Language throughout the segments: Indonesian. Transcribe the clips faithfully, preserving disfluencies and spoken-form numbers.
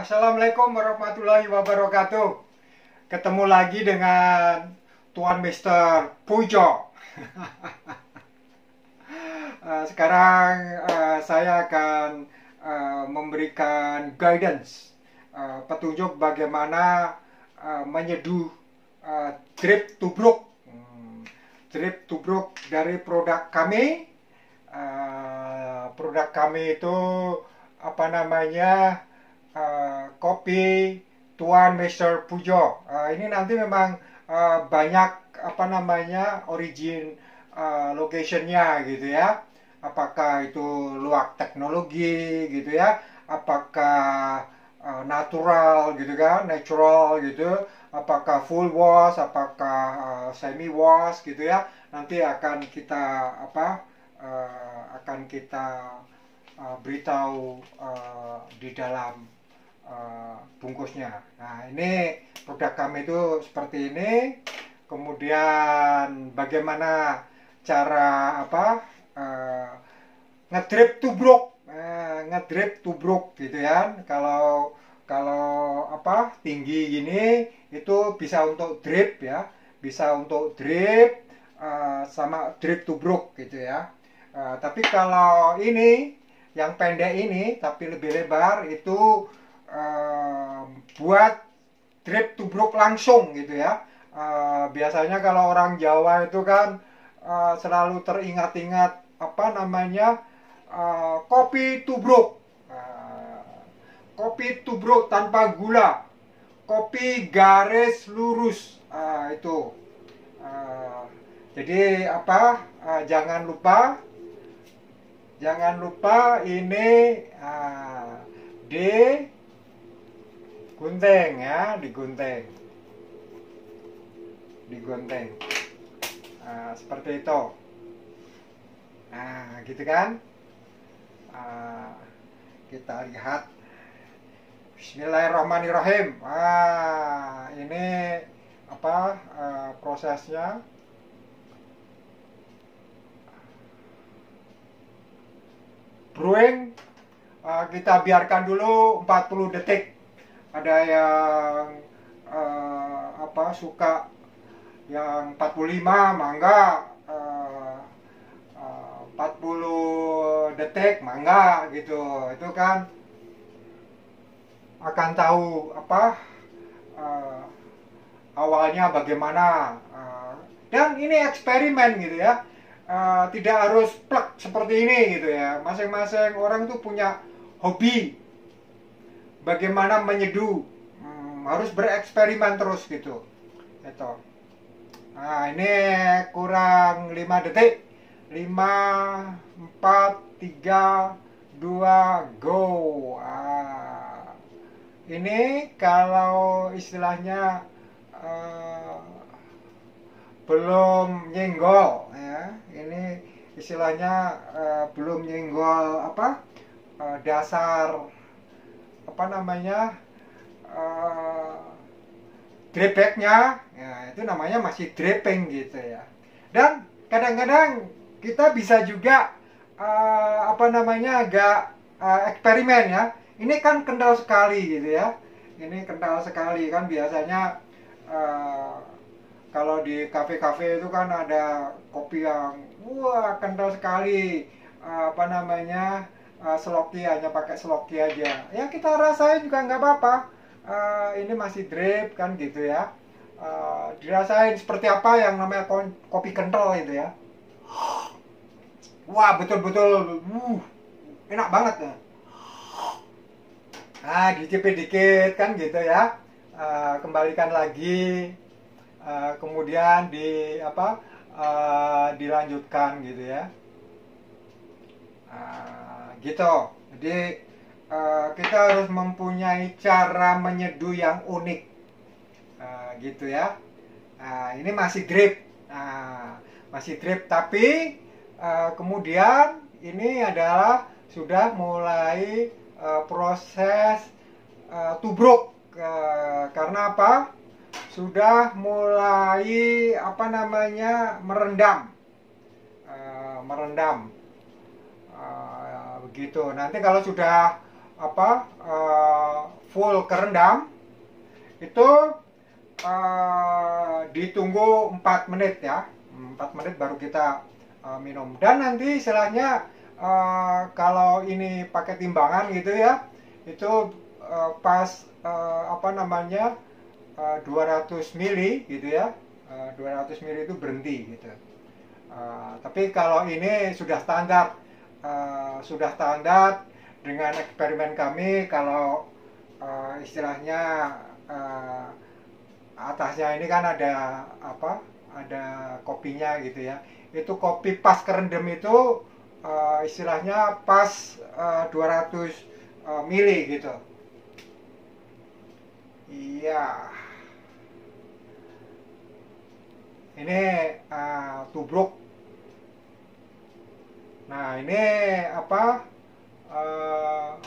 Assalamualaikum warahmatullahi wabarakatuh. Ketemu lagi dengan Tuan Mister Pujo. Uh, Sekarang uh, saya akan uh, memberikan guidance, uh, petunjuk bagaimana uh, menyeduh uh, drip tubruk, hmm, drip tubruk dari produk kami. Uh, produk kami itu apa namanya? Uh, kopi Tuan Mister Pujo. Uh, ini nanti memang uh, banyak apa namanya origin uh, locationnya gitu ya. Apakah itu luak teknologi gitu ya, apakah uh, natural gitu kan, natural gitu, apakah full wash, apakah uh, semi wash gitu ya. Nanti akan kita apa uh, akan kita uh, beritahu uh, di dalam Uh, bungkusnya. Nah, ini produk kami itu seperti ini. Kemudian bagaimana cara apa uh, ngedrip tubruk, uh, ngedrip tubruk gitu ya. Kalau kalau apa tinggi gini itu bisa untuk drip ya, bisa untuk drip uh, sama drip tubruk gitu ya. Uh, tapi kalau ini yang pendek ini tapi lebih lebar itu Uh, buat drip tubruk langsung gitu ya. Uh, biasanya kalau orang Jawa itu kan uh, selalu teringat-ingat apa namanya uh, kopi tubruk, uh, kopi tubruk tanpa gula, kopi garis lurus, uh, itu. Uh, jadi apa? Uh, jangan lupa, jangan lupa ini uh, D gunting ya, digunting, digunting, nah, seperti itu. Nah, gitu kan. Nah, kita lihat. Bismillahirrahmanirrahim. Nah, ini apa uh, prosesnya. Brewing, uh, kita biarkan dulu empat puluh detik. Ada yang uh, apa suka yang empat puluh lima, mangga uh, uh, empat puluh detik, mangga gitu. Itu kan akan tahu apa uh, awalnya bagaimana. Uh, dan ini eksperimen gitu ya. Uh, tidak harus plek seperti ini gitu ya. Masing-masing orang tuh punya hobi bagaimana menyeduh, hmm, harus bereksperimen terus gitu. Itu. Nah, ini kurang lima detik. lima, empat, tiga, dua, go. Ah. Ini kalau istilahnya uh, belum nyenggol ya. Ini istilahnya uh, belum nyenggol apa? Uh, dasar apa namanya uh, dripbacknya ya, itu namanya masih dripping gitu ya. Dan kadang-kadang kita bisa juga uh, apa namanya agak uh, eksperimen ya. Ini kan kental sekali gitu ya, ini kental sekali kan. Biasanya uh, kalau di kafe-kafe itu kan ada kopi yang wah kental sekali, uh, apa namanya Uh, seloki, hanya pakai seloki aja ya, kita rasain juga nggak apa-apa. Uh, ini masih drip kan gitu ya. Uh, dirasain seperti apa yang namanya kopi kental itu ya. Wah, betul-betul uh, enak banget ya. Nah, dicipin dikit kan gitu ya. Uh, kembalikan lagi, uh, kemudian di apa uh, dilanjutkan gitu ya. Uh, gitu. Jadi uh, kita harus mempunyai cara menyeduh yang unik, uh, gitu ya. Nah, ini masih drip, nah, masih drip tapi uh, kemudian ini adalah sudah mulai uh, proses uh, tubruk, uh, karena apa? Sudah mulai apa namanya merendam, uh, merendam. Uh, begitu. Nanti kalau sudah apa uh, full kerendam itu uh, ditunggu empat menit ya, empat menit baru kita uh, minum. Dan nanti istilahnya uh, kalau ini pakai timbangan gitu ya, itu uh, pas uh, apa namanya uh, dua ratus mili gitu ya, uh, dua ratus mili itu berhenti gitu. Uh, tapi kalau ini sudah standar, uh, sudah standar dengan eksperimen kami. Kalau uh, istilahnya uh, atasnya ini kan ada apa? Ada kopinya gitu ya. Itu kopi pas kerendam itu uh, istilahnya pas uh, dua ratus mili gitu. Iya. Ini uh, tubruk. Nah ini apa? Uh,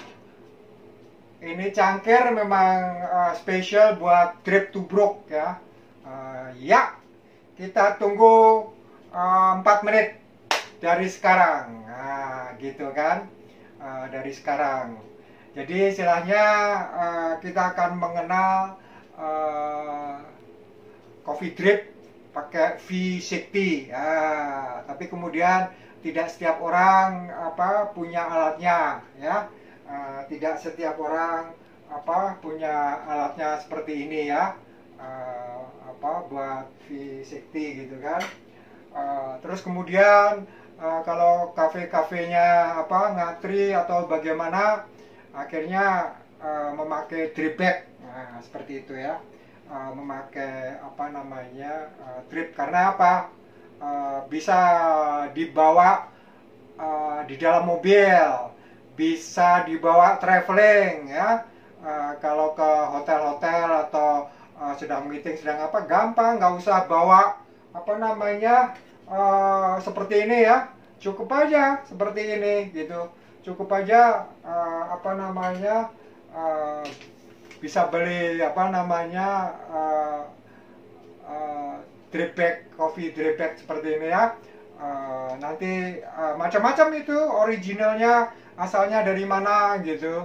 ini cangkir memang uh, spesial buat drip tubruk ya. Uh, ya, kita tunggu uh, empat menit dari sekarang. Nah, gitu kan? Uh, dari sekarang. Jadi istilahnya uh, kita akan mengenal uh, coffee drip pakai V enam puluh. Ya, tapi kemudian tidak setiap orang apa punya alatnya ya. Uh, tidak setiap orang apa punya alatnya seperti ini ya. Uh, apa buat V enam puluh gitu kan. Uh, terus kemudian uh, kalau kafe-kafenya apa ngatri atau bagaimana, akhirnya uh, memakai drip bag. Nah, seperti itu ya. Uh, memakai apa namanya uh, drip karena apa? Uh, bisa dibawa uh, di dalam mobil, bisa dibawa traveling ya. Uh, kalau ke hotel-hotel atau uh, sedang meeting sedang apa, gampang, nggak usah bawa apa namanya uh, seperti ini ya. Cukup aja seperti ini gitu. Cukup aja uh, apa namanya uh, bisa beli apa namanya uh, uh, drip bag, coffee drip bag seperti ini ya. Uh, nanti uh, macam-macam itu originalnya asalnya dari mana gitu.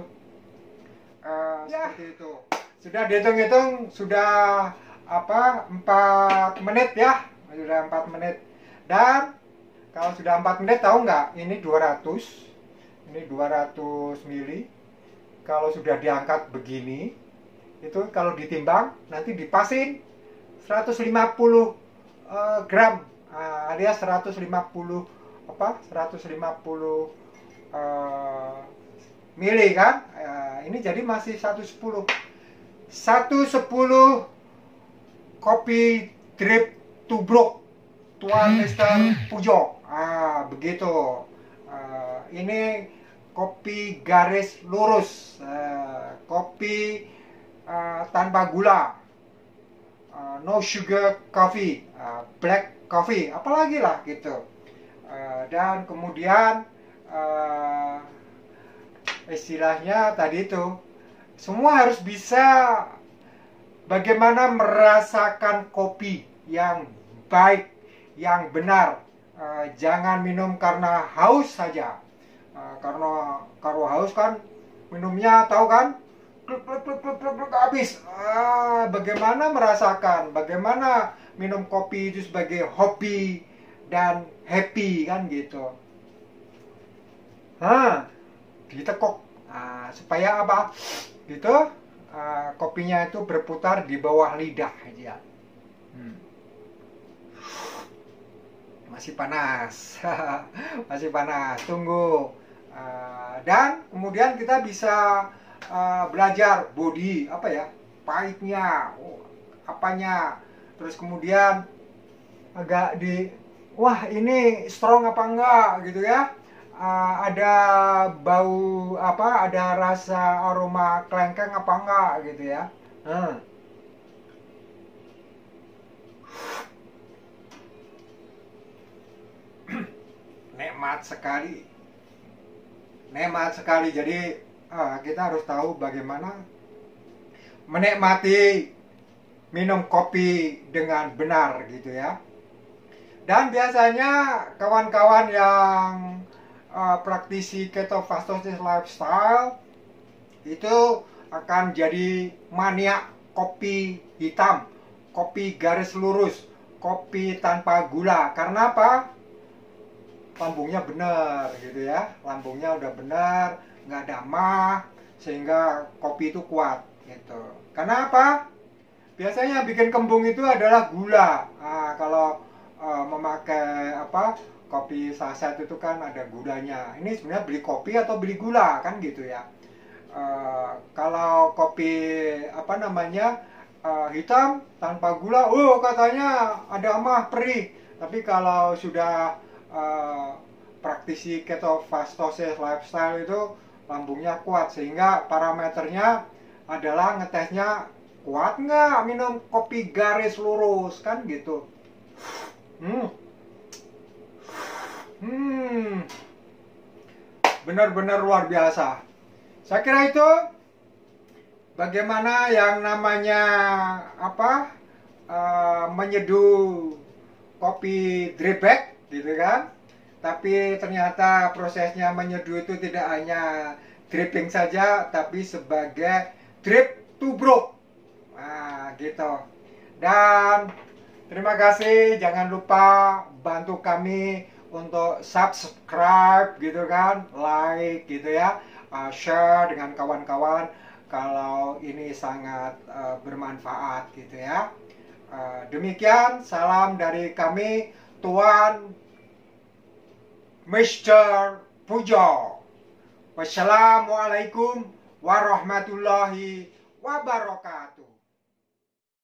Uh, ya. Seperti itu. Sudah dihitung-hitung sudah apa empat menit ya, sudah empat menit. Dan kalau sudah empat menit tahu nggak? Ini dua ratus, ini dua ratus mili. Kalau sudah diangkat begini, itu kalau ditimbang nanti dipasin seratus lima puluh uh, gram uh, alias seratus lima puluh apa seratus lima puluh uh, mili kan. Uh, ini jadi masih seratus sepuluh seratus sepuluh kopi drip tubruk Tuan Mister Pujo. Ah, begitu. Uh, ini kopi garis lurus, uh, kopi uh, tanpa gula, uh, no sugar coffee, uh, black coffee, apalagi lah gitu. Uh, dan kemudian uh, istilahnya tadi itu semua harus bisa bagaimana merasakan kopi yang baik, yang benar. Uh, jangan minum karena haus saja. Uh, karena kalau haus kan minumnya tahu kan pluk, pluk, pluk, pluk, pluk, pluk, habis. Ah, bagaimana merasakan, bagaimana minum kopi itu sebagai hobi dan happy kan gitu. Hah, ditekuk ah, supaya apa gitu, ah, kopinya itu berputar di bawah lidah aja. Hmm. Masih panas. Masih panas, tunggu. Uh, dan kemudian kita bisa uh, belajar body apa ya, pahitnya, oh, apanya, terus kemudian agak di wah ini strong apa enggak gitu ya. Uh, ada bau apa, ada rasa aroma kelengkeng apa enggak gitu ya. Hmm. Nikmat sekali, nikmat sekali. Jadi uh, kita harus tahu bagaimana menikmati minum kopi dengan benar gitu ya. Dan biasanya kawan-kawan yang uh, praktisi ketofastosis lifestyle itu akan jadi maniak kopi hitam, kopi garis lurus, kopi tanpa gula. Karena apa? Lambungnya benar gitu ya, lambungnya udah benar, nggak ada mah, sehingga kopi itu kuat gitu. Karena apa? Biasanya yang bikin kembung itu adalah gula. Nah, kalau uh, memakai apa kopi saset itu kan ada gulanya. Ini sebenarnya beli kopi atau beli gula kan gitu ya. Uh, kalau kopi apa namanya uh, hitam tanpa gula, oh katanya ada mah perih. Tapi kalau sudah uh, praktisi ketofastosis lifestyle itu lambungnya kuat, sehingga parameternya adalah ngetesnya kuat nggak minum kopi garis lurus kan gitu. Hmm, hmm, benar-benar luar biasa. Saya kira itu bagaimana yang namanya apa uh, menyeduh kopi drip bag gitu kan. Tapi ternyata prosesnya menyeduh itu tidak hanya dripping saja, tapi sebagai drip tubruk. Nah, gitu. Dan terima kasih, jangan lupa bantu kami untuk subscribe gitu kan, like gitu ya, uh, share dengan kawan-kawan kalau ini sangat uh, bermanfaat gitu ya. Uh, demikian, salam dari kami, Tuan mister Pujo. Wassalamualaikum warahmatullahi wabarakatuh.